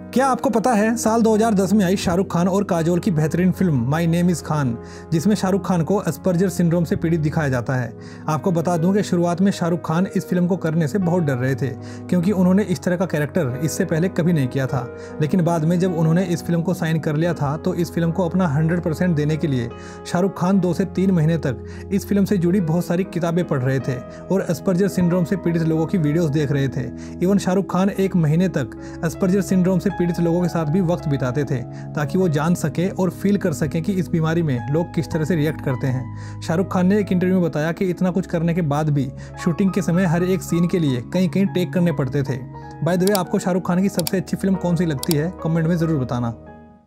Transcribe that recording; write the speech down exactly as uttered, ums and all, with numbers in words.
क्या आपको पता है साल दो हज़ार दस में आई शाहरुख खान और काजोल की बेहतरीन film my name is Khan, जिसमें शाहरुख खान को अस्पर्जर सिंड्रोम से पीड़ित दिखाया जाता है। आपको बता दूं कि शुरुआत में शाहरुख खान इस फिल्म को करने से बहुत डर रहे थे, क्योंकि उन्होंने इस तरह का कैरेक्टर इससे पहले कभी नहीं किया था। लेकिन बाद में जब उन्होंने इस फिल्म को साइन कर लिया था तो इस फिल्म को अपना हंड्रेड परसेंट देने के लिए शाहरुख खान दो से तीन महीने तक इस फिल्म से जुड़ी बहुत सारी किताबें पढ़ रहे थे और अस्पर्जर सिंड्रोम से पीड़ित लोगों की वीडियोस देख रहे थे। इवन शाहरुख खान एक महीने तक अस्पर्जर सिंड्रोम से पीड़ित लोगों के साथ भी वक्त बिताते थे, ताकि वो जान सके और फील कर सकें कि इस बीमारी में लोग किस तरह से रिएक्ट करते हैं। शाहरुख खान ने एक इंटरव्यू में बताया कि इतना कुछ करने के बाद भी शूटिंग के समय हर एक सीन के लिए कहीं कहीं टेक करने पड़ते थे। बाय द वे, आपको शाहरुख खान की सबसे अच्छी फिल्म कौन सी लगती है, कमेंट में ज़रूर बताना।